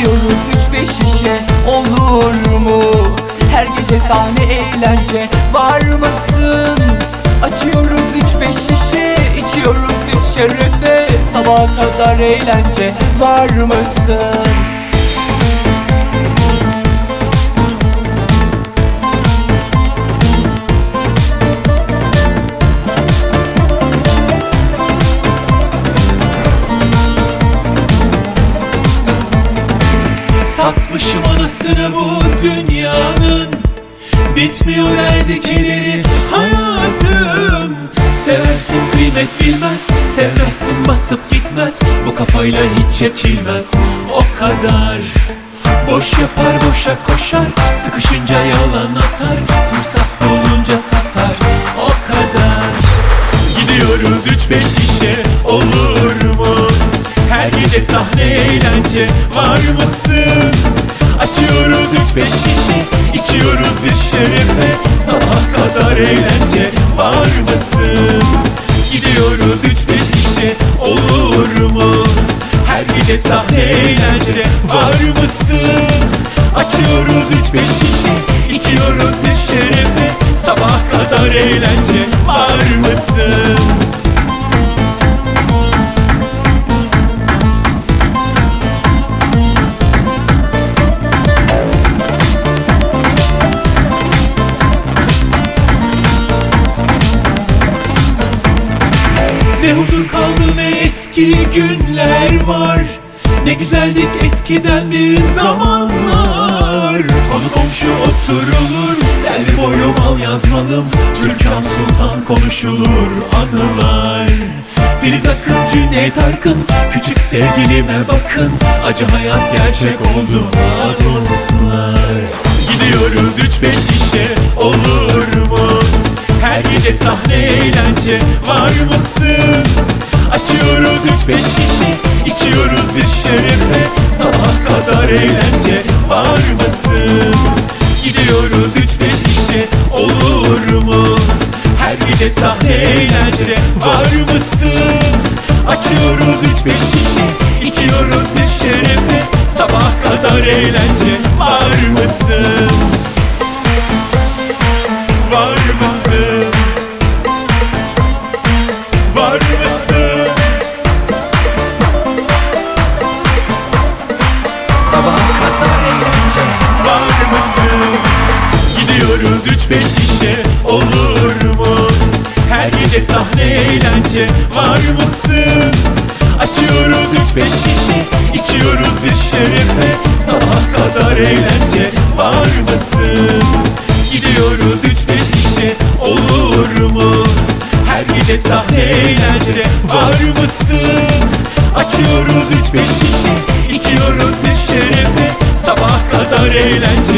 İçiyoruz 3-5 şişe, olur mu? Her gece sahne eğlence, var mısın? Açıyoruz 3-5 şişe, içiyoruz biz şerefe. Sabaha kadar eğlence, var mısın? Satmışım anasını bu dünyanın, bitmiyor derdi kederi hayatım. Seversin kıymet bilmez, sevmezsin basıp gitmez. Bu kafayla hiç çekilmez o kadar. Boş yapar boşa koşar, sıkışınca yalan atar. Fırsat bulunca satar, o kadar. Gidiyoruz 3-5 işe, olur mu? Her gece sahne eğlence, var mısın? Açıyoruz 3-5 şişe, içiyoruz biz şerefe. Sabaha kadar eğlence, var mısın? Gidiyoruz 3-5 şişe, olur mu? Her gece sahne eğlence, var mısın? Açıyoruz 3-5 şişe, içiyoruz biz şerefe. Sabaha kadar eğlence, var mısın? Ne huzur kaldı ne eski günler var. Ne güzeldik eskiden bir zamanlar. Konu komşu oturulur, selvi boylum al yazmalım. Türkan Sultan konuşulur anılar. Filiz Akın, Cüneyt Arkın, küçük sevgilime bakın. Acı hayat gerçek oldu dostlar. Gidiyoruz 3-5 işe, olur mu? Her gece sahne eğlence, var mısın? Açıyoruz 3-5 şişe, içiyoruz biz şerefe. Sabaha kadar eğlence, var mısın? Gidiyoruz 3-5 şişe, olur mu? Her gece sahne eğlence, var mısın? Açıyoruz 3-5 şişe, içiyoruz biz şerefe. Sabaha kadar eğlence, var mısın? Var mısın? Var mısın? Sabaha kadar eğlence, Var mısın? Gidiyoruz 3-5 işe, olur mu? Her gece sahne eğlence, var mısın? Açıyoruz 3-5 şişe, içiyoruz biz şerefe. Sabaha kadar eğlence, var mısın? Gidiyoruz 3-5 işe, olur mu? Her gece sahne eğlence, var mısın? Açıyoruz 3-5 şişe, içiyoruz biz şerefe. Sabaha kadar eğlence,